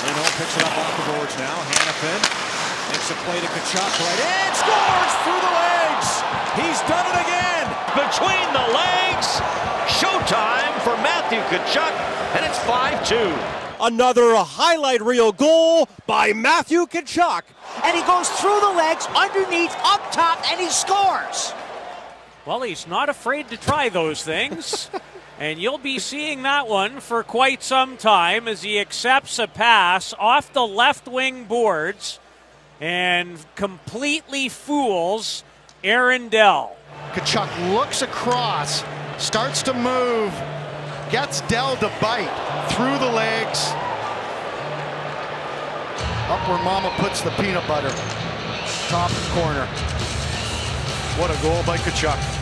Lindholm picks it up off the boards now. Hanifin makes a play to Tkachuk right in, scores through the legs. He's done it again. Between the legs, showtime for Matthew Tkachuk, and it's 5-2. Another highlight reel goal by Matthew Tkachuk. And he goes through the legs, underneath, up top, and he scores. Well, he's not afraid to try those things. And you'll be seeing that one for quite some time as he accepts a pass off the left wing boards and completely fools Aaron Dell. Tkachuk looks across, starts to move, gets Dell to bite through the legs. Up where Mama puts the peanut butter. Top corner. What a goal by Tkachuk.